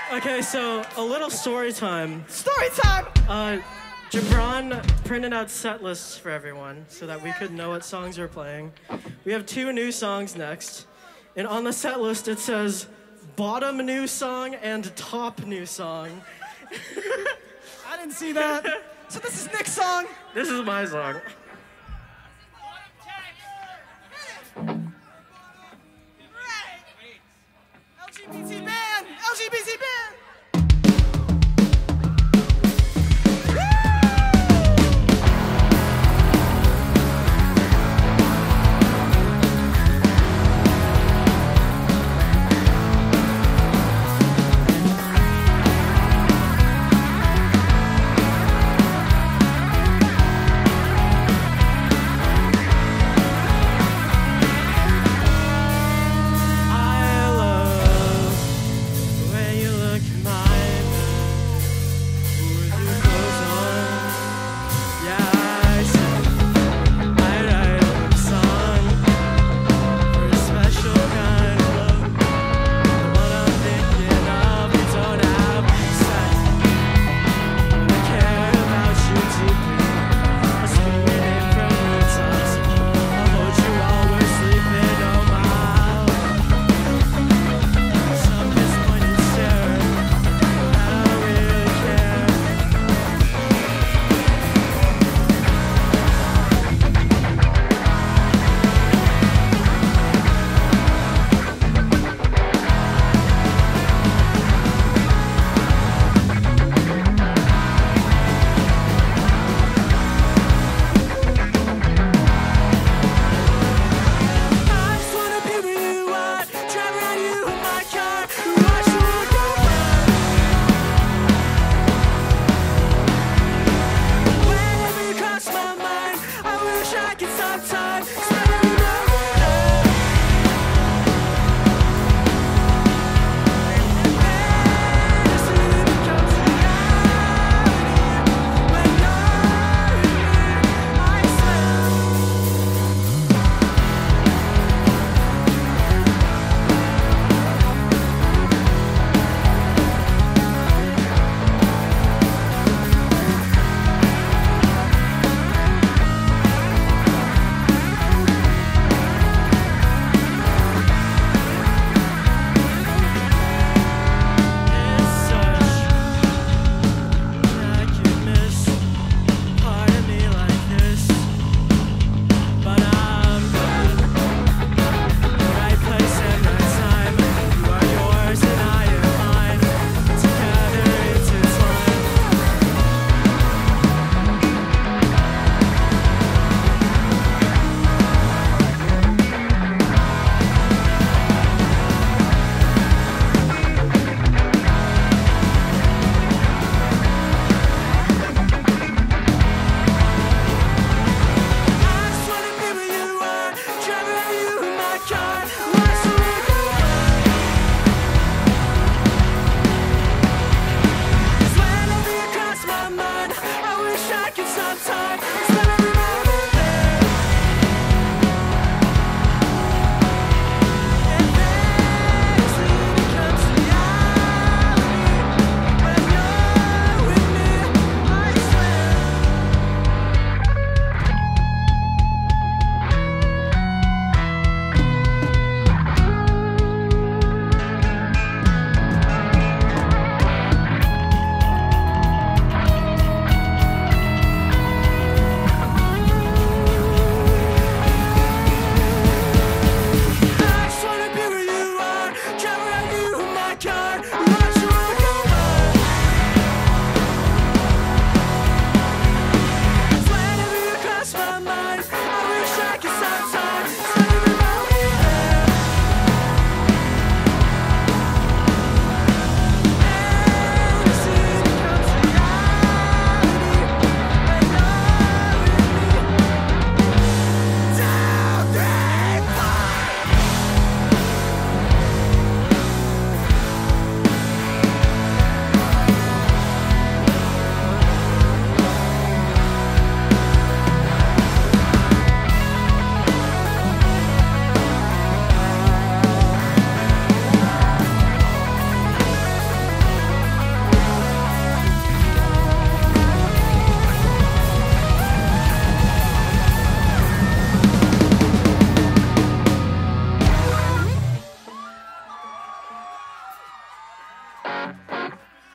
Okay, so a little story time. Story time! Gibran printed out set lists for everyone so that we could know what songs we're playing. We have 2 new songs next, and on the set list it says bottom new song and top new song. I didn't see that. So this is Nick's song. This is my song.